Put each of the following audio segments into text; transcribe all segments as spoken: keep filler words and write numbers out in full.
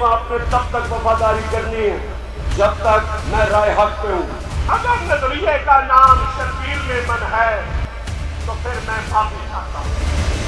आपने तब तक वफादारी करनी है जब तक मैं राय हक पे हूँ। अगर नजरिए का नाम शर्जील मेमन है तो फिर मैं माफी चाहता हूँ।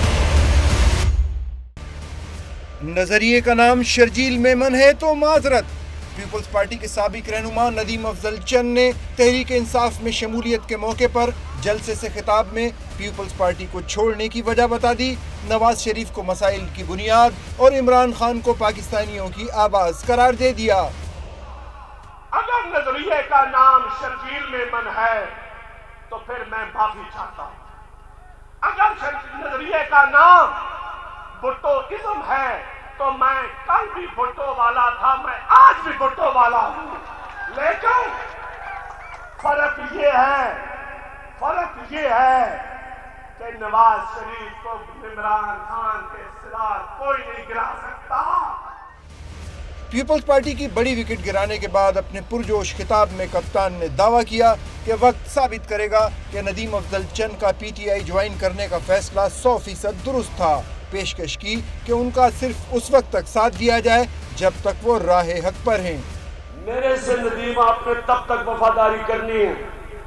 नजरिए का नाम शर्जील मेमन है तो माजरत। पीपल्स पार्टी के साबिक रहनुमा नदीम अफजल चंद ने तहरीक इंसाफ में शमूलियत के मौके पर जलसे से खिताब में पीपल्स पार्टी को छोड़ने की वजह बता दी। नवाज शरीफ को मसाइल की बुनियाद और इमरान खान को पाकिस्तानियों की आवाज करार दे दिया। अगर नजरिए का नाम शर्जील मेमन है तो फिर मैं माफी चाहता हूं। अगर नजरिए का नाम भुट्टोइज्म है तो मैं कल भी भुट्टो वाला था, मैं आज भी भुट्टो वाला हूं। लेकिन फर्क ये है फर्क ये है कि नवाज शरीफ को इमरान खान के सिवा कोई नहीं गिरा सकता। पीपल्स पार्टी की बड़ी विकेट गिराने के बाद अपने पुरजोश खिताब में कप्तान ने दावा किया कि वक्त साबित करेगा कि नदीम अफजल चंद का पीटीआई ज्वाइन करने का फैसला सौ फीसद दुरुस्त था। पेशकश की कि उनका सिर्फ उस वक्त तक साथ दिया जाए जब तक वो राह हक पर हैं। मेरे से नदीम आपने तब तक वफादारी करनी है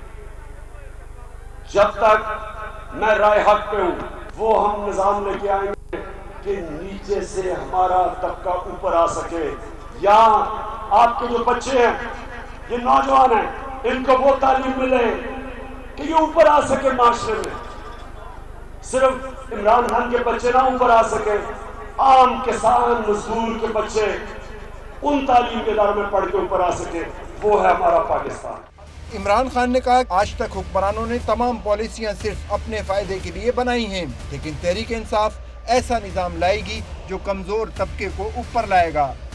जब तक मैं राह हक पे हूँ। वो हम निजाम लेके आएंगे कि नीचे से हमारा तबका ऊपर आ सके। या आपके जो बच्चे हैं, ये नौजवान हैं, इनको वो तालीम मिले कि ये ऊपर आ सके माशरे में। सिर्फ इमरान खान के बच्चे ना ऊपर आ सके, आम किसान मजदूर के बच्चे उन तालीम के इदारों में पढ़ के ऊपर आ सके। वो है हमारा पाकिस्तान। इमरान खान ने कहा आज तक हुक्मरानों ने तमाम पॉलिसियां सिर्फ अपने फायदे के लिए बनाई हैं, लेकिन तहरीक इंसाफ ऐसा निजाम लाएगी जो कमजोर तबके को ऊपर लाएगा।